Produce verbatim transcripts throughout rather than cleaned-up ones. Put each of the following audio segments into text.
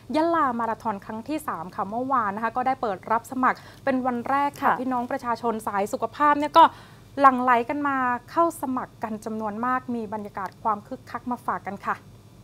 ยะลามาราธอนครั้งที่สามค่ะเมื่อวานนะคะก็ได้เปิดรับสมัครเป็นวันแรกค่ะพี่น้องประชาชนสายสุขภาพเนี่ยก็หลั่งไหลกันมาเข้าสมัครกันจำนวนมากมีบรรยากาศความคึกคักมาฝากกันค่ะ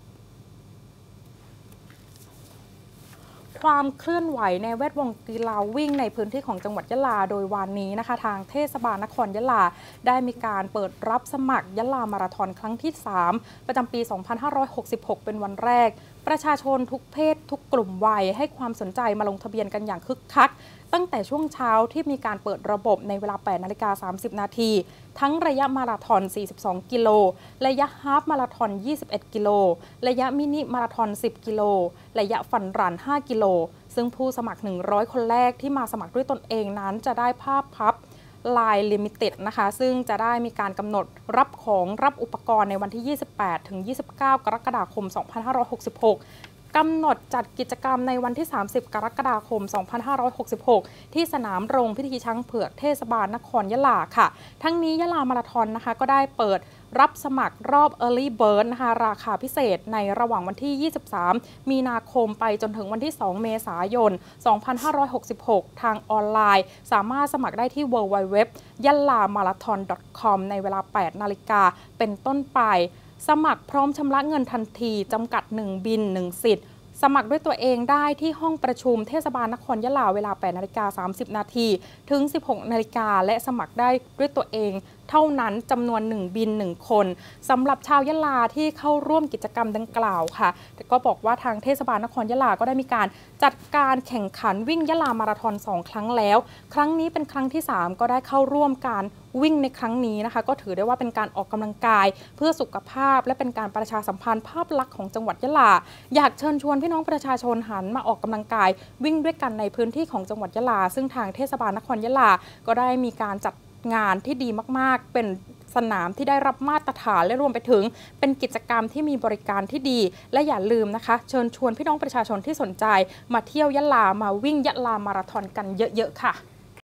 ความเคลื่อนไหวในแวดวงกีฬาวิ่งในพื้นที่ของจังหวัดยะลาโดยวันนี้นะคะทางเทศบาลนครยะลาได้มีการเปิดรับสมัครยะลามาราธอนครั้งที่สามประจำปี สองพันห้าร้อยหกสิบหก เป็นวันแรกประชาชนทุกเพศทุกกลุ่มวัยให้ความสนใจมาลงทะเบียนกันอย่างคึกคักตั้งแต่ช่วงเช้าที่มีการเปิดระบบในเวลา แปดนาฬิกาสามสิบ นาทีทั้งระยะมาราธอน สี่สิบสอง กิโลระยะฮาล์ฟมาราธอน ยี่สิบเอ็ด กิโลระยะมินิมาราธอน สิบ กิโลระยะฟันรัน ห้า กิโลซึ่งผู้สมัคร หนึ่งร้อย คนแรกที่มาสมัครด้วยตนเองนั้นจะได้ภาพพับลายลิมิเต็ดนะคะซึ่งจะได้มีการกำหนดรับของรับอุปกรณ์ในวันที่ ยี่สิบแปดถึงยี่สิบเก้า กรกฎาคม สองพันห้าร้อยหกสิบหกกำหนดจัดกิจกรรมในวันที่ สามสิบ กรกฎาคม สองพันห้าร้อยหกสิบหก ที่สนามโรงพิธีช้างเผือกเทศบาลนครยะลาค่ะทั้งนี้ยะลามาราธอนนะคะก็ได้เปิดรับสมัครรอบ Early Bird นะคะราคาพิเศษในระหว่างวันที่ ยี่สิบสาม มีนาคมไปจนถึงวันที่ สอง เมษายน สองพันห้าร้อยหกสิบหก ทางออนไลน์สามารถสมัครได้ที่ ดับเบิลยู ดับเบิลยู ดับเบิลยู ดอท ยะลามาราธอน ดอท คอม ในเวลา แปด นาฬิกาเป็นต้นไปสมัครพร้อมชำระเงินทันทีจำกัดหนึ่งบินหนึ่งสิทธิ์สมัครด้วยตัวเองได้ที่ห้องประชุมเทศบาลนครยะลาเวลา แปด นาฬิกา สามสิบ นาทีถึง สิบหก นาฬิกาและสมัครได้ด้วยตัวเองเท่านั้นจำนวนหนึ่งบินหนึ่งคนสำหรับชาวยะลาที่เข้าร่วมกิจกรรมดังกล่าวค่ะแต่ก็บอกว่าทางเทศบาลนครยะลาก็ได้มีการจัดการแข่งขันวิ่งยะลามาราธอนสองครั้งแล้วครั้งนี้เป็นครั้งที่สามก็ได้เข้าร่วมการวิ่งในครั้งนี้นะคะก็ถือได้ว่าเป็นการออกกำลังกายเพื่อสุขภาพและเป็นการประชาสัมพันธ์ภาพลักษณ์ของจังหวัดยะลาอยากเชิญชวนพี่น้องประชาชนหันมาออกกำลังกายวิ่งด้วยกันในพื้นที่ของจังหวัดยะลาซึ่งทางเทศบาลนครยะลาก็ได้มีการจัดงานที่ดีมากๆเป็นสนามที่ได้รับมาตรฐานและรวมไปถึงเป็นกิจกรรมที่มีบริการที่ดีและอย่าลืมนะคะเชิญชวนพี่น้องประชาชนที่สนใจมาเที่ยวยะลามาวิ่งยะลามาราธอนกันเยอะๆค่ะ